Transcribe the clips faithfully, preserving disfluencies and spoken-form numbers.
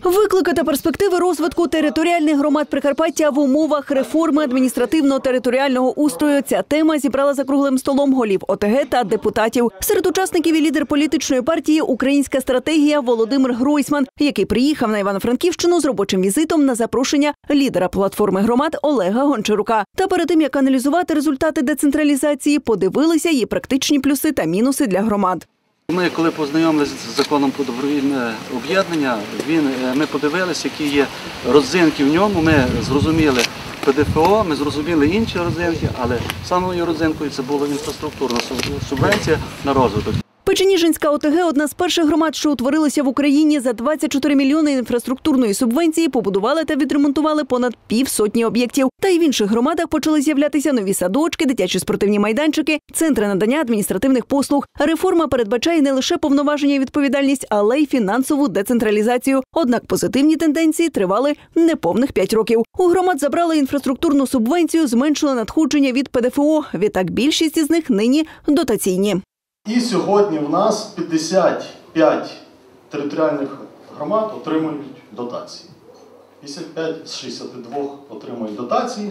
Виклики та перспективи розвитку територіальних громад Прикарпаття в умовах реформи адміністративно-територіального устрою. Ця тема зібрала за круглим столом голів О Те Ге та депутатів. Серед учасників і лідер політичної партії «Українська стратегія» Володимир Гройсман, який приїхав на Івано-Франківщину з робочим візитом на запрошення лідера платформи громад Олега Гончарука. Та перед тим, як аналізувати результати децентралізації, подивилися її практичні плюси та мінуси для громад. Ми, коли познайомилися з законом про добровільне об'єднання, він, ми подивилися, які є родзинки в ньому, ми зрозуміли Пе Де Фе О, ми зрозуміли інші родзинки, але самою родзинкою це була інфраструктурна субвенція на розвиток. Печеніжинська О Те Ге – одна з перших громад, що утворилася в Україні. За двадцять чотири мільйони інфраструктурної субвенції побудували та відремонтували понад півсотні об'єктів. Та й в інших громадах почали з'являтися нові садочки, дитячі спортивні майданчики, центри надання адміністративних послуг. Реформа передбачає не лише повноваження і відповідальність, але й фінансову децентралізацію. Однак позитивні тенденції тривали неповних п'ять років. У громад забрали інфраструктурну субвенцію, зменшили надходження від Пе Де Фе О. Відтак більшість із них нині дотаційні. І сьогодні в нас п'ятдесят п'ять територіальних громад отримують дотації. п'ятдесят п'ять з шістдесяти двох отримують дотації,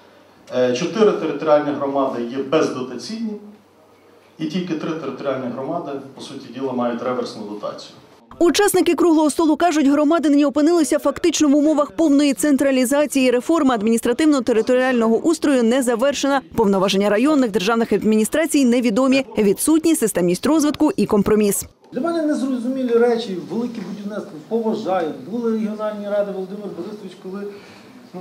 чотири територіальні громади є бездотаційні, і тільки три територіальні громади, по суті діла, мають реверсну дотацію. Учасники круглого столу кажуть, громади нині опинилися фактично в умовах повної централізації. Реформа адміністративно-територіального устрою не завершена. Повноваження районних державних адміністрацій невідомі. Відсутні системність розвитку і компроміс. Для мене незрозумілі речі, велике будівництво, поважаю. Були регіональні ради, Володимир Борисович, коли ну,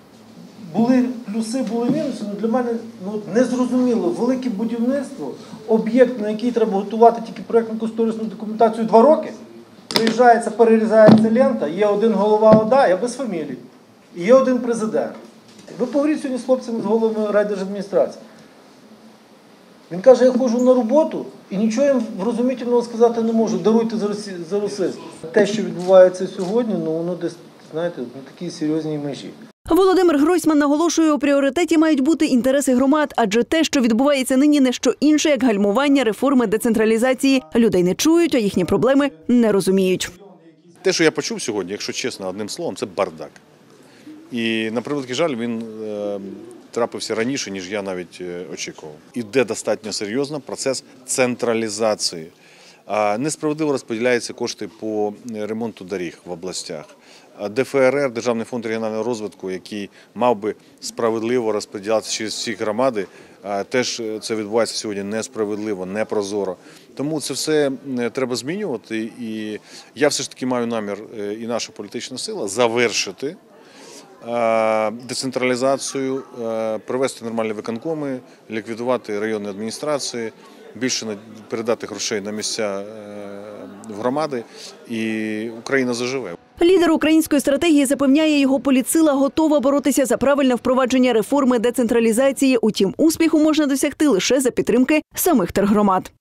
були плюси, були мінуси. Ну, для мене ну, незрозуміло. Велике будівництво, об'єкт, на який треба готувати тільки проєктно-кошторисну документацію два роки. Приїжджається, перерізається лента, є один голова О Да, я без фамілії, і є один президент. Ви поговоріть сьогодні з хлопцями, з головами райдержадміністрації. Він каже, я ходжу на роботу і нічого їм врозумітельного сказати не можу, даруйте за расизм. Те, що відбувається сьогодні, ну воно десь, знаєте, на такій серйозній межі. Володимир Гройсман наголошує, у пріоритеті мають бути інтереси громад, адже те, що відбувається нині, не що інше, як гальмування реформи децентралізації. Людей не чують, а їхні проблеми не розуміють. Те, що я почув сьогодні, якщо чесно, одним словом, це бардак. І, на превеликий жаль, він е, трапився раніше, ніж я навіть е, очікував. Іде достатньо серйозно процес централізації. А несправедливо розподіляються кошти по ремонту доріг в областях. Де Фе Ер Ер, Державний фонд регіонального розвитку, який мав би справедливо розподілятися через всі громади, теж це відбувається сьогодні несправедливо, непрозоро. Тому це все треба змінювати. І я все ж таки маю намір, і наша політична сила, завершити децентралізацію, провести нормальні виконкоми, ліквідувати районні адміністрації, більше передати грошей на місця в громади, і Україна заживе. Лідер української стратегії запевняє, його політсила готова боротися за правильне впровадження реформи децентралізації. Утім, успіху можна досягти лише за підтримки самих тергромад.